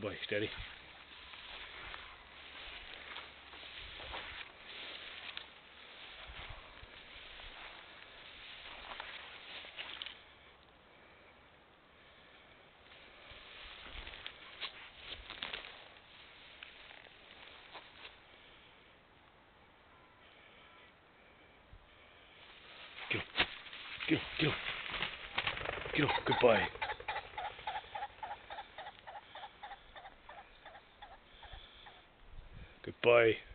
Good boy, steady. Get up, get up, get up, get up, good boy. Good boy.